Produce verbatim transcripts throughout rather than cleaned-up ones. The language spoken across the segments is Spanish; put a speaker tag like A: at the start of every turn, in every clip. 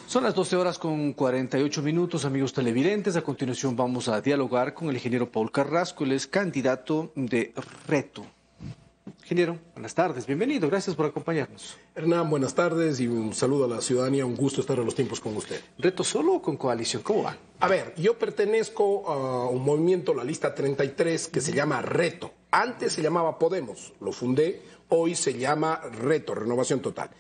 A: Son las doce horas con cuarenta y ocho minutos, amigos televidentes. A continuación vamos a dialogar con el ingeniero Paul Carrasco, él es candidato de Reto. Ingeniero, buenas tardes, bienvenido, gracias por acompañarnos.
B: Hernán, buenas tardes y un saludo a la ciudadanía, un gusto estar a los tiempos con usted.
A: ¿Reto solo o con coalición? ¿Cómo va?
B: A ver, yo pertenezco a un movimiento, la lista treinta y tres, que se llama Reto. Antes se llamaba Podemos, lo fundé, hoy se llama Reto, Renovación Total.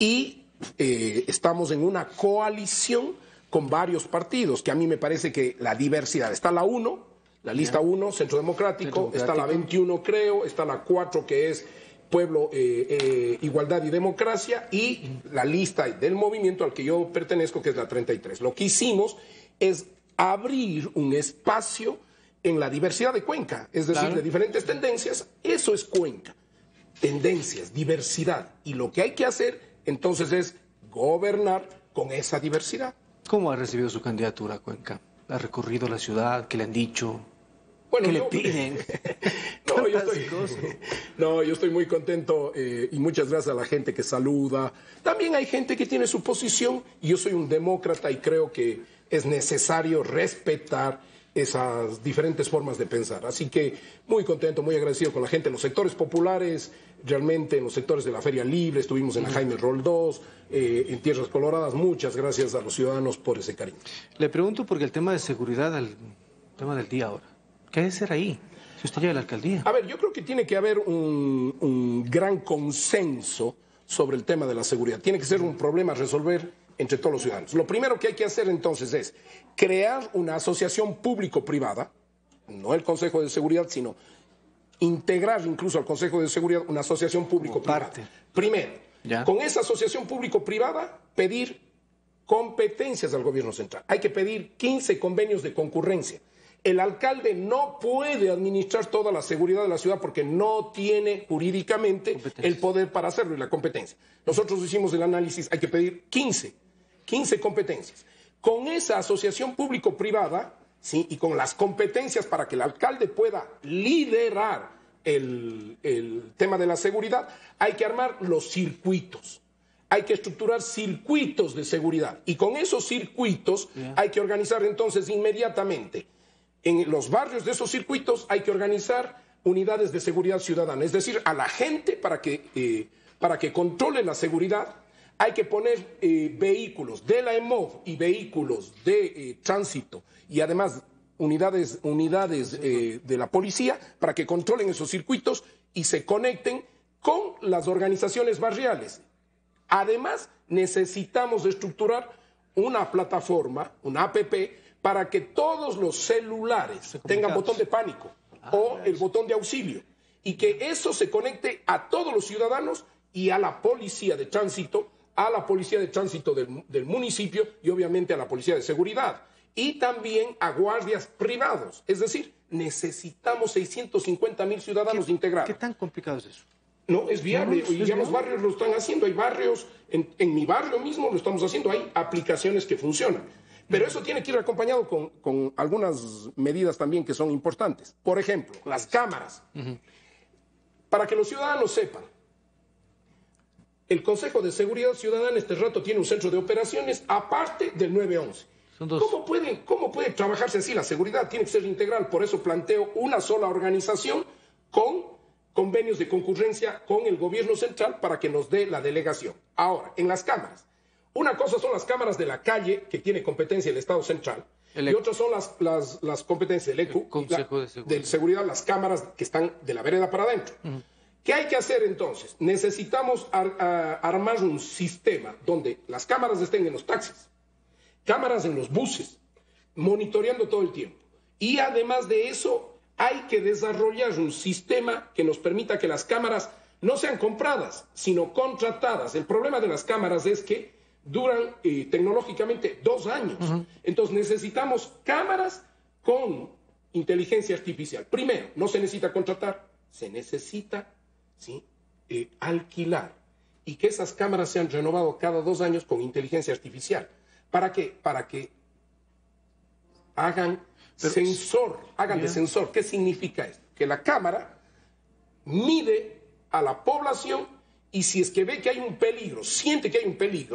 B: Y eh, estamos en una coalición con varios partidos, que a mí me parece que la diversidad, está la uno, la lista uno, Centro Democrático, está la veintiuno, creo, está la cuatro, que es Pueblo, eh, eh, Igualdad y Democracia, y la lista del movimiento al que yo pertenezco, que es la treinta y tres. Lo que hicimos es abrir un espacio en la diversidad de Cuenca, es decir, claro, de diferentes tendencias. Eso es Cuenca, tendencias, diversidad, y lo que hay que hacer entonces es gobernar con esa diversidad.
A: ¿Cómo ha recibido su candidatura a Cuenca? ¿Ha recorrido la ciudad? ¿Qué le han dicho?
B: Bueno,
A: ¿Qué
B: yo,
A: le piden?
B: no, yo estoy, no, yo estoy muy contento eh, y muchas gracias a la gente que saluda. También hay gente que tiene su posición y yo soy un demócrata y creo que es necesario respetar esas diferentes formas de pensar. Así que muy contento, muy agradecido con la gente en los sectores populares, realmente en los sectores de la Feria Libre, estuvimos en la Jaime Roldós, eh, en Tierras Coloradas. Muchas gracias a los ciudadanos por ese cariño.
A: Le pregunto porque el tema de seguridad, el tema del día ahora, ¿qué debe ser ahí si usted llega a la alcaldía?
B: A ver, yo creo que tiene que haber un, un gran consenso sobre el tema de la seguridad. Tiene que ser un problema a resolver entre todos los ciudadanos. Lo primero que hay que hacer entonces es crear una asociación público-privada, no el Consejo de Seguridad, sino integrar incluso al Consejo de Seguridad una asociación público-privada. Primero, ¿ya? Con esa asociación público-privada pedir competencias al gobierno central. Hay que pedir quince convenios de concurrencia. El alcalde no puede administrar toda la seguridad de la ciudad porque no tiene jurídicamente el poder para hacerlo y la competencia. Nosotros hicimos el análisis, hay que pedir quince, quince competencias. Con esa asociación público-privada, ¿sí?, y con las competencias para que el alcalde pueda liderar el, el tema de la seguridad, hay que armar los circuitos. Hay que estructurar circuitos de seguridad. Y con esos circuitos yeah. hay que organizar entonces inmediatamente. En los barrios de esos circuitos hay que organizar unidades de seguridad ciudadana, es decir, a la gente para que, eh, para que controle la seguridad. Hay que poner eh, vehículos de la E M O V y vehículos de eh, tránsito y además unidades, unidades eh, de la policía para que controlen esos circuitos y se conecten con las organizaciones barriales. Además, necesitamos estructurar una plataforma, una app, para que todos los celulares tengan botón de pánico ah, o el botón de auxilio y que eso se conecte a todos los ciudadanos y a la policía de tránsito, a la policía de tránsito del, del municipio y obviamente a la policía de seguridad y también a guardias privados. Es decir, necesitamos seiscientos cincuenta mil ciudadanos
A: ¿Qué,
B: integrados.
A: ¿Qué tan complicado es eso?
B: No, es viable.
A: No,
B: y ya los barrios lo están haciendo. Hay barrios, en, en mi barrio mismo lo estamos haciendo. Hay aplicaciones que funcionan. Pero eso tiene que ir acompañado con, con algunas medidas también que son importantes. Por ejemplo, las cámaras. Uh-huh. Para que los ciudadanos sepan, el Consejo de Seguridad Ciudadana este rato tiene un centro de operaciones aparte del nueve once. ¿Cómo puede, ¿Cómo puede trabajarse así? La seguridad tiene que ser integral. Por eso planteo una sola organización con convenios de concurrencia con el gobierno central para que nos dé la delegación. Ahora, en las cámaras. Una cosa son las cámaras de la calle, que tiene competencia el Estado central, el y otras son las, las, las competencias del E C U,
A: Consejo
B: la,
A: de Seguridad.
B: de Seguridad, las cámaras que están de la vereda para adentro. Uh-huh. ¿Qué hay que hacer entonces? Necesitamos ar, a, armar un sistema donde las cámaras estén en los taxis, cámaras en los buses, monitoreando todo el tiempo. Y además de eso, hay que desarrollar un sistema que nos permita que las cámaras no sean compradas, sino contratadas. El problema de las cámaras es que duran eh, tecnológicamente dos años. Uh-huh. Entonces necesitamos cámaras con inteligencia artificial. Primero, no se necesita contratar, se necesita ¿sí? eh, alquilar y que esas cámaras sean renovadas cada dos años con inteligencia artificial. ¿Para qué? Para que hagan Pero, sensor, hagan yeah. de sensor. ¿Qué significa esto? Que la cámara mide a la población y si es que ve que hay un peligro, siente que hay un peligro,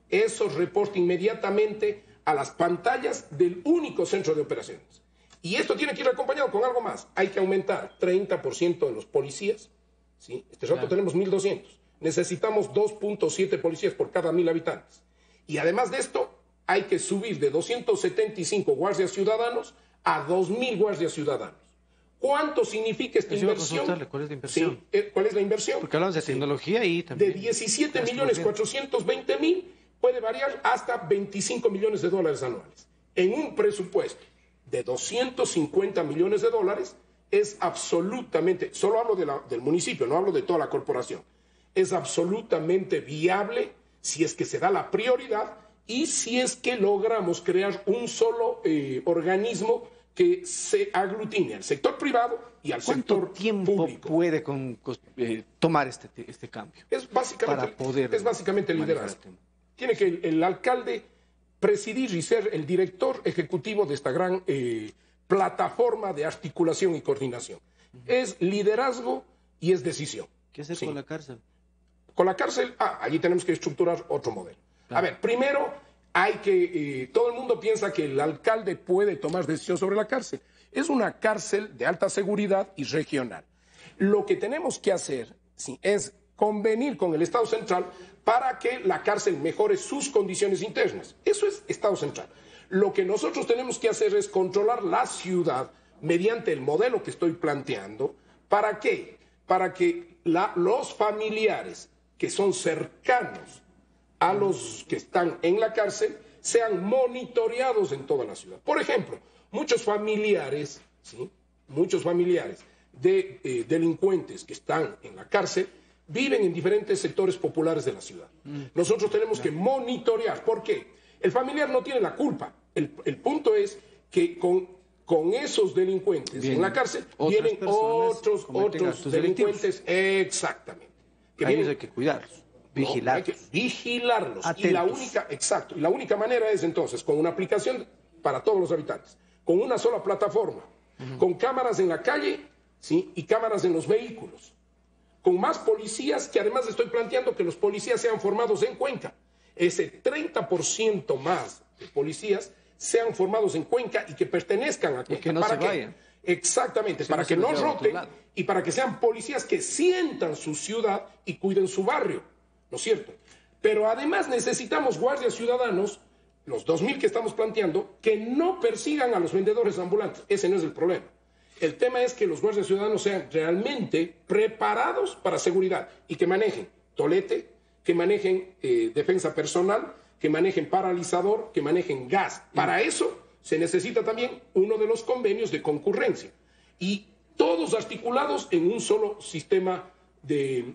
B: eso reporta inmediatamente a las pantallas del único centro de operaciones. Y esto tiene que ir acompañado con algo más. Hay que aumentar treinta por ciento de los policías. ¿Sí? Este rato claro. tenemos mil doscientos. Necesitamos dos punto siete policías por cada mil habitantes. Y además de esto, hay que subir de doscientos setenta y cinco guardias ciudadanos a dos mil guardias ciudadanos. ¿Cuánto significa esta inversión?
A: ¿Cuál es la inversión?
B: Sí, ¿cuál es la inversión?
A: Porque hablamos de tecnología y también...
B: De diecisiete millones cuatrocientos veinte mil puede variar hasta veinticinco millones de dólares anuales. En un presupuesto de doscientos cincuenta millones de dólares es absolutamente, solo hablo de la, del municipio, no hablo de toda la corporación, es absolutamente viable si es que se da la prioridad y si es que logramos crear un solo eh, organismo que se aglutine al sector privado y al sector
A: público. ¿Cuánto tiempo puede con, con, eh, tomar este, este cambio?
B: Es básicamente,
A: para poder
B: es básicamente el liderazgo. Tiene que el, el alcalde presidir y ser el director ejecutivo de esta gran eh, plataforma de articulación y coordinación. Uh-huh. Es liderazgo y es decisión.
A: ¿Qué hacer sí. con la cárcel?
B: Con la cárcel, ah, allí tenemos que estructurar otro modelo. Claro. A ver, primero hay que, eh, todo el mundo piensa que el alcalde puede tomar decisión sobre la cárcel. Es una cárcel de alta seguridad y regional. Lo que tenemos que hacer sí, es convenir con el Estado central para que la cárcel mejore sus condiciones internas. Eso es Estado central. Lo que nosotros tenemos que hacer es controlar la ciudad mediante el modelo que estoy planteando. ¿Para qué? Para que la, los familiares que son cercanos a los que están en la cárcel sean monitoreados en toda la ciudad. Por ejemplo, muchos familiares, ¿sí? muchos familiares de eh, delincuentes que están en la cárcel viven en diferentes sectores populares de la ciudad. Nosotros tenemos que monitorear. ¿Por qué? El familiar no tiene la culpa. El, el punto es que con, con esos delincuentes Bien. en la cárcel vienen otros, otros delincuentes. Exactamente.
A: Que vienen, hay que cuidarlos, vigilarlos. No, hay que
B: vigilarlos. Y la única, exacto, y la única manera es entonces con una aplicación para todos los habitantes, con una sola plataforma, uh-huh. con cámaras en la calle, ¿sí? y cámaras en los vehículos. Con más policías, que además estoy planteando que los policías sean formados en Cuenca. Ese treinta por ciento más de policías sean formados en Cuenca y que pertenezcan a Cuenca.
A: Y que no
B: ¿Para
A: se
B: qué?
A: vayan.
B: Exactamente,
A: Si
B: para
A: no
B: que no
A: roten
B: y para que sean policías que sientan su ciudad y cuiden su barrio, ¿no es cierto? Pero además necesitamos guardias ciudadanos, los dos mil que estamos planteando, que no persigan a los vendedores ambulantes. Ese no es el problema. El tema es que los guardias ciudadanos sean realmente preparados para seguridad y que manejen tolete, que manejen eh, defensa personal, que manejen paralizador, que manejen gas. Para eso se necesita también uno de los convenios de concurrencia y todos articulados en un solo sistema de,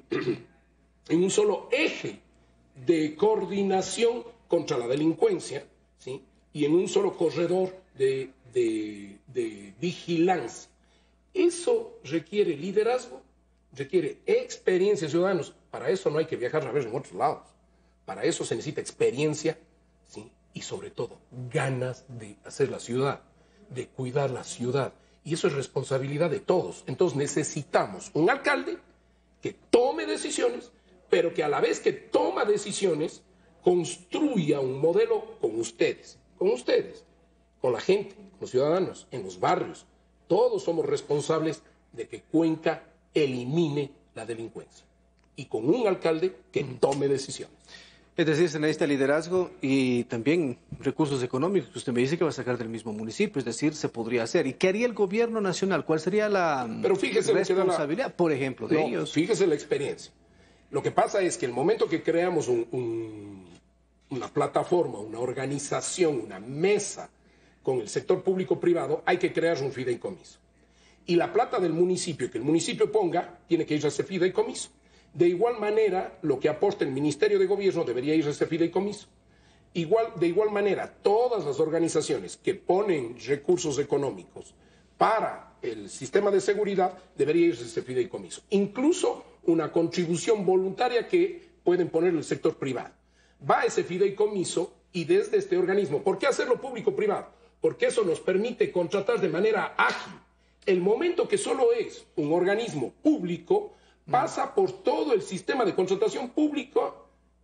B: en un solo eje de coordinación contra la delincuencia, ¿sí? y en un solo corredor de, de, de vigilancia. Eso requiere liderazgo, requiere experiencia de ciudadanos. Para eso no hay que viajar a ver en otros lados. Para eso se necesita experiencia, ¿sí? y sobre todo ganas de hacer la ciudad, de cuidar la ciudad. Y eso es responsabilidad de todos. Entonces necesitamos un alcalde que tome decisiones, pero que a la vez que toma decisiones, construya un modelo con ustedes, con ustedes, con la gente, con los ciudadanos, en los barrios. Todos somos responsables de que Cuenca elimine la delincuencia. Y con un alcalde que tome decisiones.
A: Es decir, se necesita liderazgo y también recursos económicos que usted me dice que va a sacar del mismo municipio, es decir, se podría hacer. ¿Y qué haría el gobierno nacional? ¿Cuál sería la
B: Pero fíjese
A: responsabilidad, la... por ejemplo, de
B: no,
A: ellos?
B: Fíjese la experiencia. Lo que pasa es que el momento que creamos un, un, una plataforma, una organización, una mesa con el sector público-privado, hay que crear un fideicomiso. Y la plata del municipio, que el municipio ponga, tiene que ir a ese fideicomiso. De igual manera, lo que aporte el Ministerio de Gobierno debería ir a ese fideicomiso. Igual, de igual manera, todas las organizaciones que ponen recursos económicos para el sistema de seguridad debería irse a ese fideicomiso. Incluso una contribución voluntaria que pueden poner el sector privado. Va a ese fideicomiso y desde este organismo. ¿Por qué hacerlo público-privado? Porque eso nos permite contratar de manera ágil. El momento que solo es un organismo público pasa por todo el sistema de contratación público, ¿sí?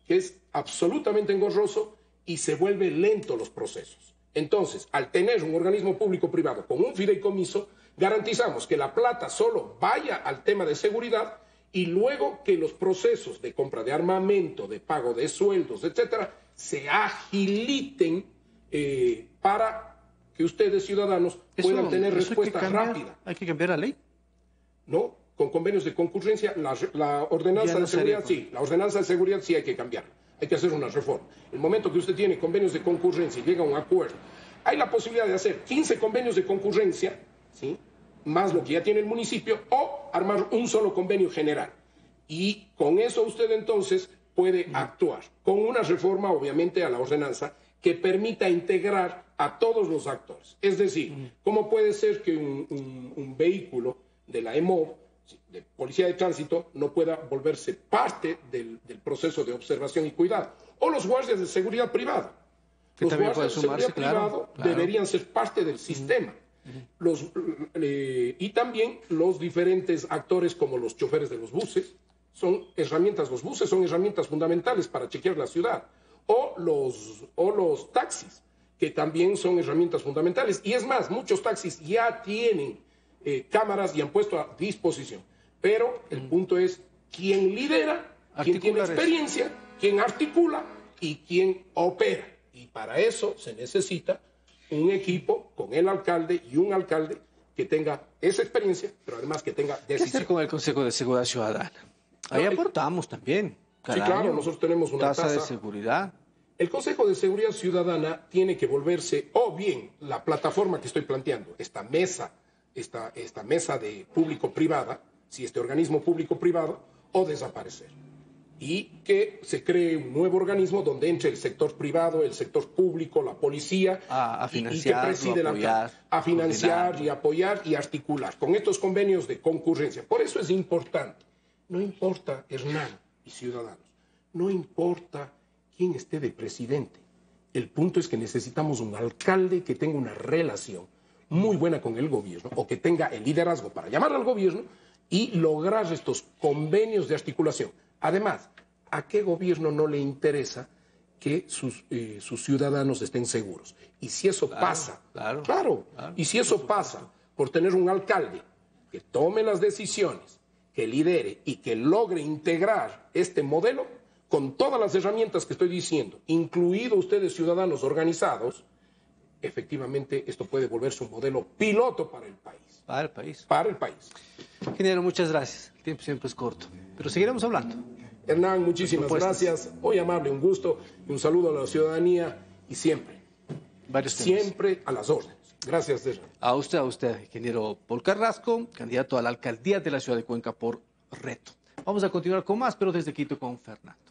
B: que es absolutamente engorroso y se vuelve lento los procesos. Entonces, al tener un organismo público-privado con un fideicomiso, garantizamos que la plata solo vaya al tema de seguridad y luego que los procesos de compra de armamento, de pago de sueldos, etcétera, se agiliten eh, para que ustedes, ciudadanos,
A: Eso,
B: puedan tener respuesta
A: hay cambiar,
B: rápida.
A: ¿Hay que cambiar la ley?
B: ¿No? Con convenios de concurrencia, la, la ordenanza
A: no
B: de seguridad
A: sería...
B: sí, la ordenanza de seguridad sí hay que cambiarla, hay que hacer una reforma. El momento que usted tiene convenios de concurrencia y llega a un acuerdo, hay la posibilidad de hacer quince convenios de concurrencia, ¿sí?, más lo que ya tiene el municipio, o armar un solo convenio general. Y con eso usted entonces puede mm. actuar, con una reforma obviamente a la ordenanza que permita integrar a todos los actores. Es decir, mm. ¿cómo puede ser que un, un, un vehículo de la E M O V, de Policía de Tránsito, no pueda volverse parte del, del proceso de observación y cuidado? O los guardias de seguridad privada.
A: Que
B: los
A: también
B: guardias
A: puede sumarse,
B: de seguridad
A: claro,
B: privado
A: claro.
B: deberían ser parte del sistema. Mm. Los, eh, y también los diferentes actores como los choferes de los buses, son herramientas, los buses son herramientas fundamentales para chequear la ciudad, o los, o los taxis, que también son herramientas fundamentales. Y es más, muchos taxis ya tienen eh, cámaras y han puesto a disposición. Pero el mm. punto es quién lidera, quién tiene experiencia, eso. quién articula y quién opera. Y para eso se necesita un equipo con el alcalde y un alcalde que tenga esa experiencia, pero además que tenga decisión.
A: ¿Qué hacer con el Consejo de Seguridad Ciudadana? Ahí no, aportamos el... también.
B: Cada sí, claro, año, nosotros tenemos una
A: tasa,
B: tasa
A: de seguridad.
B: El Consejo de Seguridad Ciudadana tiene que volverse, o bien la plataforma que estoy planteando, esta mesa, esta, esta mesa de público-privada, si este organismo público-privado, o desaparecer. Y que se cree un nuevo organismo donde entre el sector privado, el sector público, la policía,
A: a, a financiar,
B: y que preside
A: apoyar,
B: la, a financiar y apoyar y articular con estos convenios de concurrencia. Por eso es importante. No importa, Hernán y ciudadanos, no importa quién esté de presidente. El punto es que necesitamos un alcalde que tenga una relación muy buena con el gobierno o que tenga el liderazgo para llamar al gobierno y lograr estos convenios de articulación. Además, ¿a qué gobierno no le interesa que sus, eh, sus ciudadanos estén seguros? Y si eso
A: claro,
B: pasa,
A: claro,
B: claro,
A: claro,
B: y si eso pasa por tener un alcalde que tome las decisiones, que lidere y que logre integrar este modelo con todas las herramientas que estoy diciendo, incluido ustedes ciudadanos organizados, efectivamente esto puede volverse un modelo piloto para el país.
A: Para el país.
B: Para el país.
A: Ingeniero, muchas gracias. El tiempo siempre es corto, pero seguiremos hablando.
B: Hernán, muchísimas gracias. Muy amable, un gusto y un saludo a la ciudadanía y siempre,
A: Varios
B: siempre temas. A las órdenes. Gracias, Hernán.
A: A usted, a usted, ingeniero Paul Carrasco, candidato a la alcaldía de la ciudad de Cuenca por Reto. Vamos a continuar con más, pero desde Quito con Fernando.